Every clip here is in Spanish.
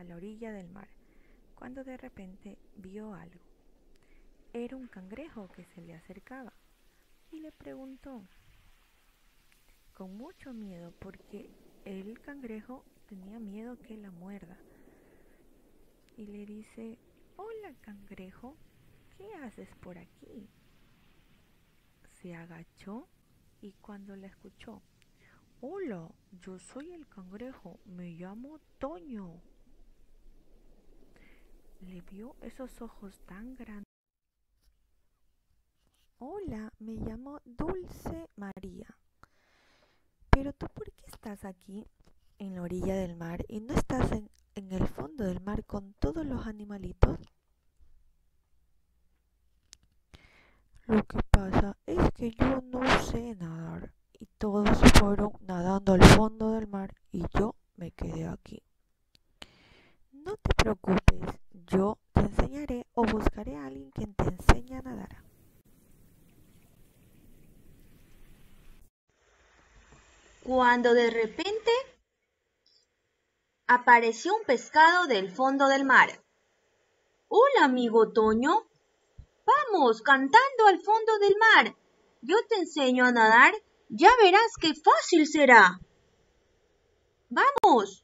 la orilla del mar, cuando de repente vio algo. Era un cangrejo que se le acercaba y le preguntó, con mucho miedo, porque el cangrejo tenía miedo que la muerda, y le dice: «Hola, cangrejo, ¿qué haces por aquí?». Se agachó y cuando la escuchó: «Hola, yo soy el cangrejo, me llamo Toño». Le vio esos ojos tan grandes. «Hola, me llamo Dulce María. Pero tú, ¿por qué estás aquí en la orilla del mar y no estás en el fondo del mar con todos los animalitos?». «Lo que pasa es que yo no sé nadar y todos se fueron nadando al fondo del mar y yo me quedé aquí». «No te preocupes, yo te enseñaré o buscaré a alguien que te enseñe a nadar». Cuando de repente apareció un pescado del fondo del mar. «Hola, amigo Toño. Vamos cantando al fondo del mar. Yo te enseño a nadar. Ya verás qué fácil será. ¡Vamos!».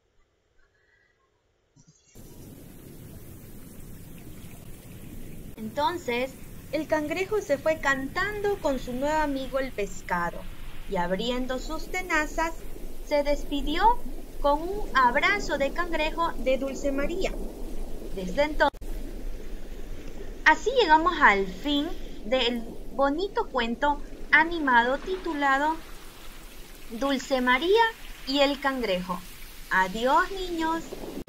Entonces, el cangrejo se fue cantando con su nuevo amigo el pescado y abriendo sus tenazas, se despidió con un abrazo de cangrejo de Dulce María. Desde entonces, así llegamos al fin del bonito cuento animado titulado Dulce María y el cangrejo. Adiós, niños.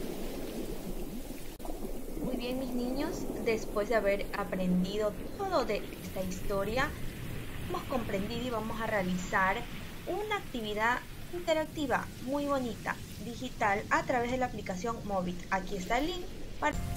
Muy bien, mis niños, después de haber aprendido todo de esta historia, hemos comprendido y vamos a realizar una actividad interactiva muy bonita, digital, a través de la aplicación Movit. Aquí está el link para